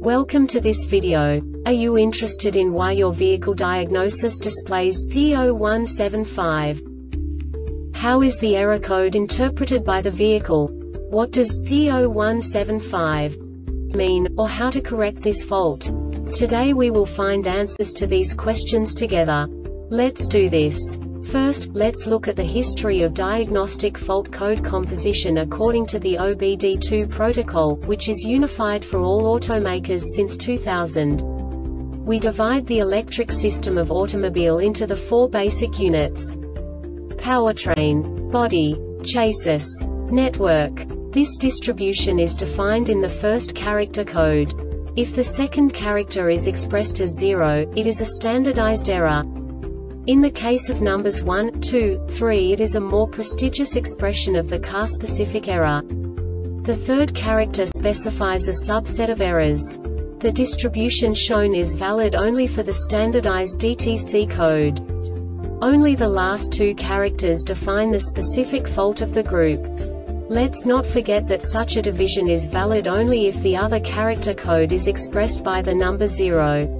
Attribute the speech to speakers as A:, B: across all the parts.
A: Welcome to this video. Are you interested in why your vehicle diagnosis displays P0175? How is the error code interpreted by the vehicle? What does P0175 mean, or how to correct this fault? Today we will find answers to these questions together. Let's do this. First, let's look at the history of diagnostic fault code composition according to the OBD2 protocol, which is unified for all automakers since 2000. We divide the electric system of automobile into the four basic units: powertrain, body, chassis, network. This distribution is defined in the first character code. If the second character is expressed as 0, it is a standardized error. In the case of numbers 1, 2, 3, it is a more prestigious expression of the car-specific error. The third character specifies a subset of errors. The distribution shown is valid only for the standardized DTC code. Only the last two characters define the specific fault of the group. Let's not forget that such a division is valid only if the other character code is expressed by the number 0.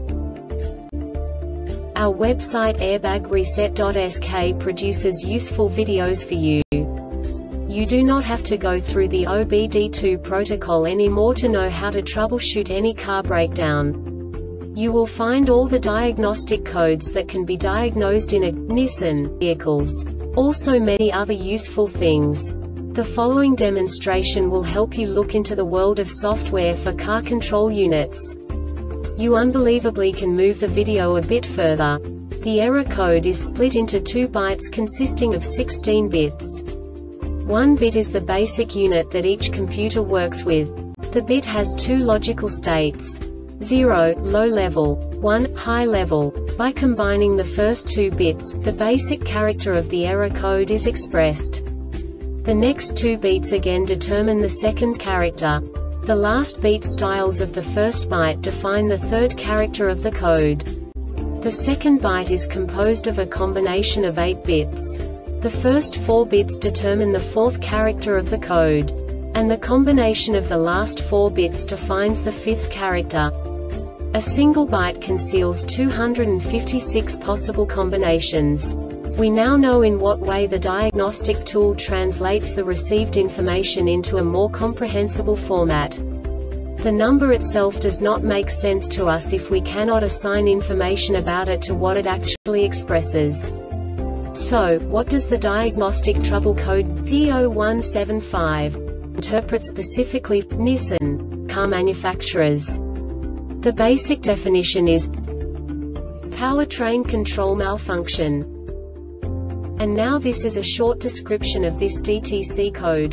A: Our website airbagreset.sk produces useful videos for you. You do not have to go through the OBD2 protocol anymore to know how to troubleshoot any car breakdown. You will find all the diagnostic codes that can be diagnosed in a Nissan vehicles. Also many other useful things. The following demonstration will help you look into the world of software for car control units. You unbelievably can move the video a bit further. The error code is split into 2 bytes consisting of 16 bits. 1 bit is the basic unit that each computer works with. The bit has 2 logical states: 0, low level, 1, high level. By combining the first 2 bits, the basic character of the error code is expressed. The next 2 beats again determine the second character. The last beat styles of the first byte define the third character of the code. The second byte is composed of a combination of 8 bits. The first 4 bits determine the fourth character of the code. And the combination of the last 4 bits defines the fifth character. A single byte conceals 256 possible combinations. We now know in what way the diagnostic tool translates the received information into a more comprehensible format. The number itself does not make sense to us if we cannot assign information about it to what it actually expresses. So, what does the diagnostic trouble code P0175 interpret specifically for Nissan car manufacturers? The basic definition is powertrain control malfunction. And now this is a short description of this DTC code.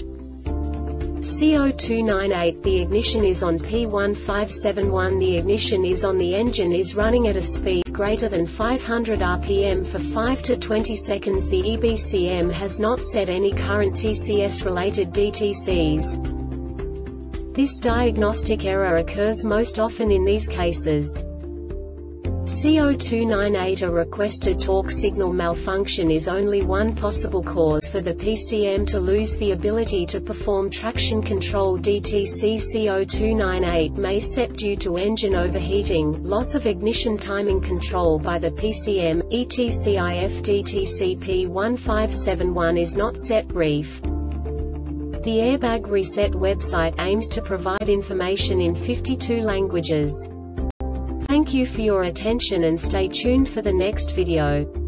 A: CO298 The ignition is on P1571 The ignition is on The engine is running at a speed greater than 500 rpm for 5 to 20 seconds The EBCM has not set any current TCS-related DTCs. This diagnostic error occurs most often in these cases. CO298 A requested torque signal malfunction is only one possible cause for the PCM to lose the ability to perform traction control DTC. CO298 may set due to engine overheating, loss of ignition timing control by the PCM, etc. if DTC P1571 is not set. Brief. The Airbag Reset website aims to provide information in 52 languages. Thank you for your attention and stay tuned for the next video.